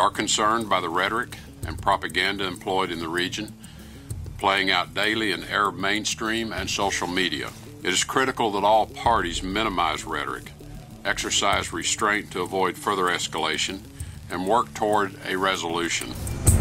are concerned by the rhetoric and propaganda employed in the region, playing out daily in Arab mainstream and social media. It is critical that all parties minimize rhetoric, exercise restraint to avoid further escalation, and work toward a resolution.